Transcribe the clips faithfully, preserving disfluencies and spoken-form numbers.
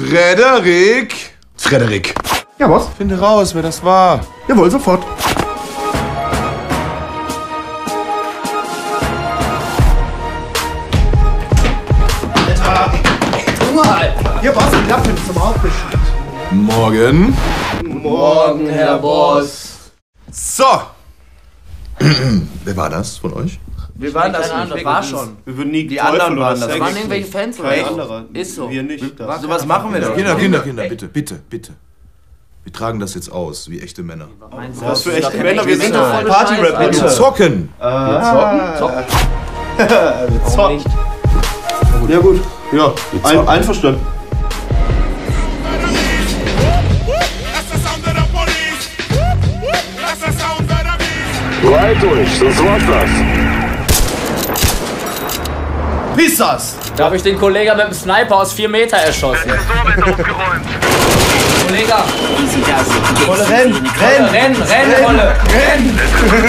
Frederik! Frederik! Ja, was? Finde raus, wer das war. Jawohl, sofort. Hier, was? Die Lappen zum Aufbeschnitt. Morgen. Morgen, Herr Boss. So. Wer war das von euch? Wir waren das Keine nicht. Ahnung, war schon. Wir würden nie die anderen waren das. Das waren irgendwelche Fans oder Kein so. anderer. Ist so. Wir nicht. Was? So was machen wir doch. Kinder, Kinder, Kinder, bitte, bitte, bitte. Wir tragen das jetzt aus, wie echte Männer. Was für echte Männer, wir sind doch doch voll Party-Rap, Scheiße. bitte. Zocken! Wir zocken? Zocken. Wir Warum zocken. nicht? Ja gut. Ja, ein, einverstanden. Breit durch, sonst war's das. Pissas! Da habe ich den Kollegen mit dem Sniper aus vier Meter erschossen. Kollege! Wolle, renn! Renn, renn, renn, Wolle! Renn!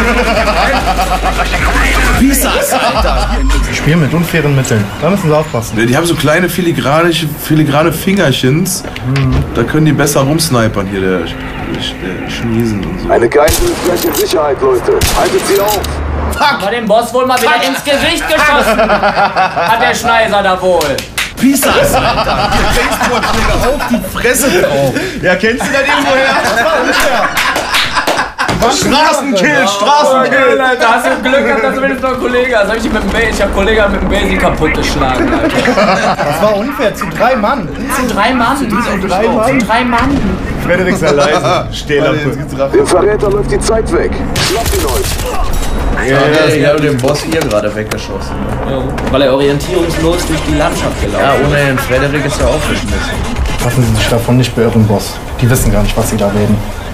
Pissas, Alter! Spielen mit unfairen Mitteln. Da müssen sie aufpassen. Die haben so kleine filigrane, filigrane Fingerchens. Da können die besser rumsnipern hier, der, der Schniesen und so. Eine Geisel ist gleich in Sicherheit, Leute. Haltet sie auf. Hat den Boss wohl mal wieder ins Gesicht geschossen! Hat der Schneiser da wohl! Pissas, Alter! Auf die Fresse drauf! Ja, kennst du das irgendwoher? Straßenkill, Straßenkill! Alter, hast du Glück gehabt, dass du wenigstens noch einen Kollegen hast. Hab ich, mit dem Base, ich hab Kollegen mit dem Base kaputt geschlagen, Alter. Das war unfair, zu drei Mann. Zu drei Mann. Zu drei Mann. Zu drei Mann. Frederik sei leise. Stehlampe. Dem Verräter läuft die Zeit weg. Schlappt ihn euch. Ja, ja, ich habe den Boss hier gerade weggeschossen. Weil er orientierungslos durch die Landschaft gelaufen Ja, ohne den Frederik ist er aufgeschmissen. Lassen Sie sich davon nicht beirren, Boss. Die wissen gar nicht, was sie da reden.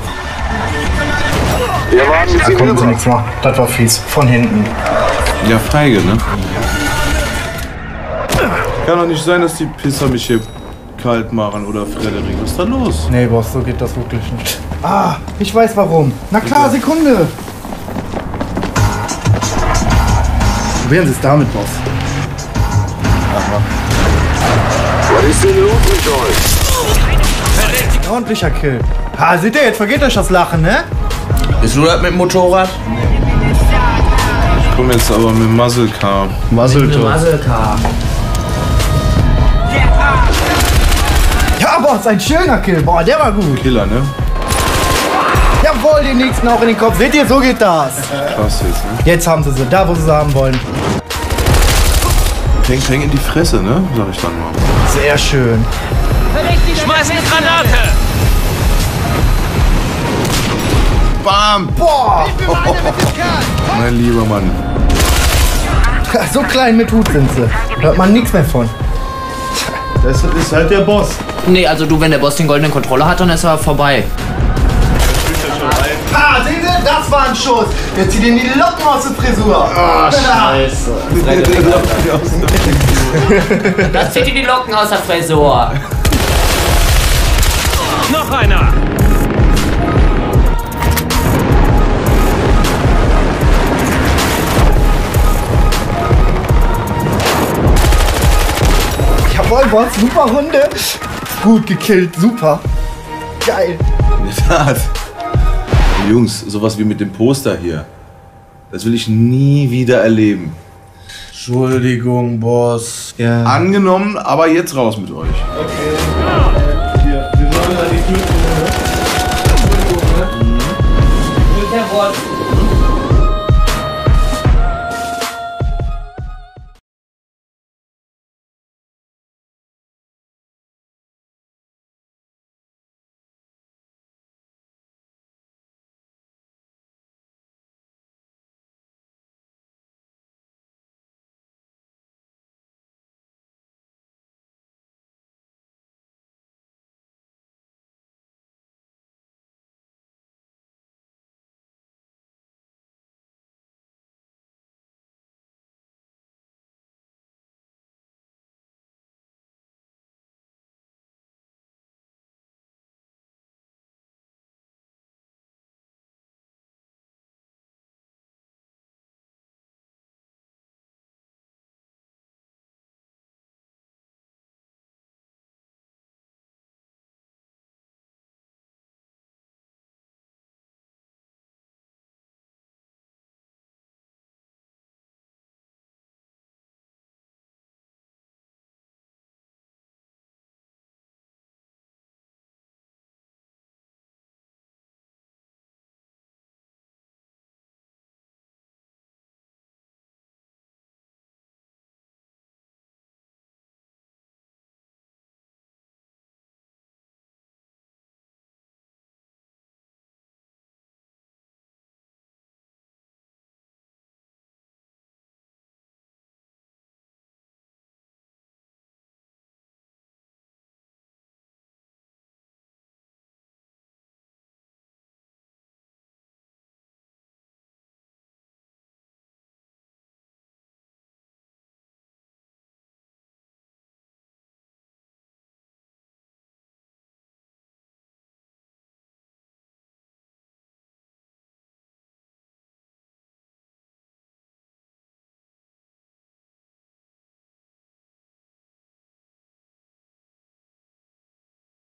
Wir waren mit Da sie konnten sie rüber. nichts machen. Das war fies. Von hinten. Ja, feige, ne? Kann doch nicht sein, dass die Pisser mich hier kalt machen, oder Frederik? Was ist da los? Nee, Boss, so geht das wirklich nicht. Ah, ich weiß warum. Na klar, Sekunde. Probieren Sie es damit, Boss. Was ist denn los mit euch? Ordentlicher Kill. Ha, seht ihr, jetzt vergeht euch das Lachen, ne? Bist du das mit dem Motorrad? Ich komm jetzt aber mit Muzzle Car. Muzzleton. Muzzlecar. Ja, Boss, ein schöner Kill. Boah, der war gut. Killer, ne? Jawohl, den nächsten auch in den Kopf. Seht ihr, so geht das. Krass jetzt, ne? Jetzt haben sie sie, da wo sie sie haben wollen. Peng, peng in die Fresse, ne? Sag ich dann mal. Sehr schön. Schmeiß eine Granate! Bam! Boah, Mein lieber Mann. so klein mit Hut sind sie. Hört man nichts mehr von. Das ist halt der Boss. Nee, also du, wenn der Boss den goldenen Controller hat, dann ist er vorbei. Ah, sehen Sie, das war ein Schuss. Jetzt zieht ihn die Locken aus der Frisur. Ah, scheiße. Das zieht dir die Locken aus der Frisur. Noch einer! Jawohl, Boss, super Runde. Gut gekillt, super. Geil. In der Tat. Jungs, sowas wie mit dem Poster hier. Das will ich nie wieder erleben. Entschuldigung, Boss. Ja. Angenommen, aber jetzt raus mit euch. Okay.